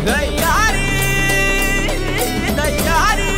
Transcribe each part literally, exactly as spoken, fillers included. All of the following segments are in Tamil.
கையாரி கையாரி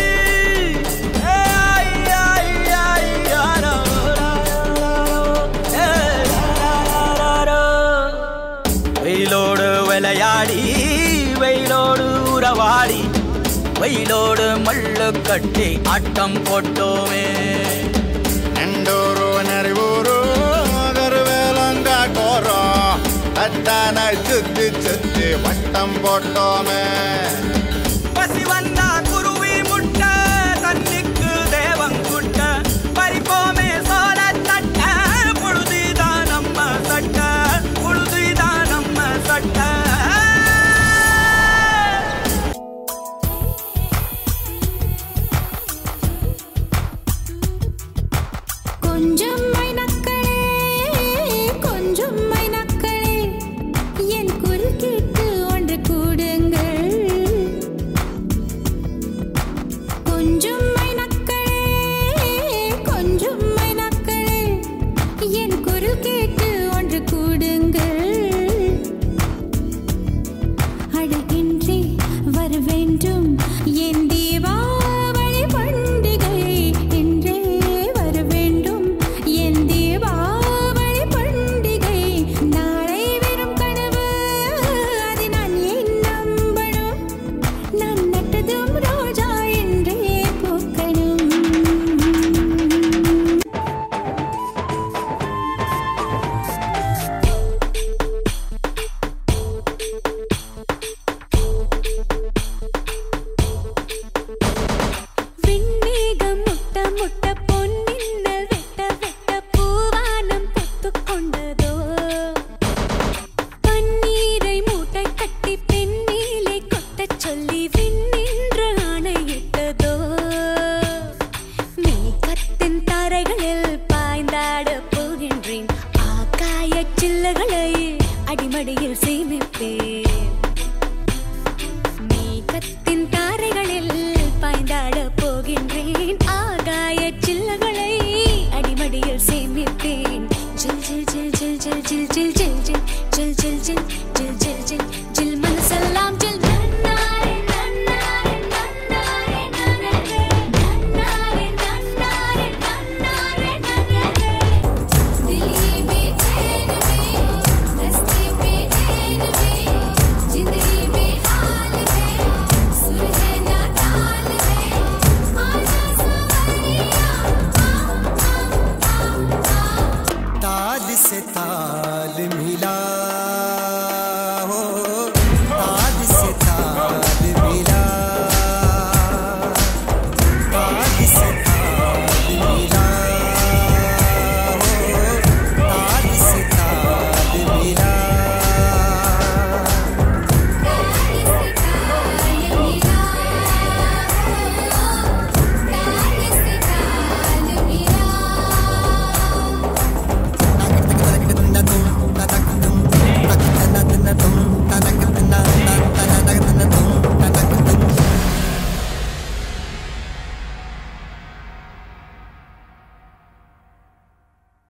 வெயிலோடு விளையாடி வெயிலோடு உறவாடி வெயிலோடு மல்லு கட்டி ஆட்டம் போட்டோமே எண்டூரு நெறிவூரு கருவேலங்காட்டோரம் அத்தானை சுத்தி சுத்தி வட்டம் போட்டோமே பசி வந்தா குருவி முட்ட தண்ணிக்கு தேவங்குட்ட பறிப்போமே சோழ தட்ட புழுதிதான் நம்ம சட்ட புழுதிதான் நம்ம சட்ட கொஞ்சம் மைனக்களே கொஞ்சம் மைனக்களே என் குரல் கேட்டு ஒன்று கூடுங்கள் கொஞ்சம் மைனக்களே கொஞ்சம் மைனக்களே என் குரல் கேட்டு ஒன்று கூடுங்கள் அழகின்றி வர வேண்டும் என்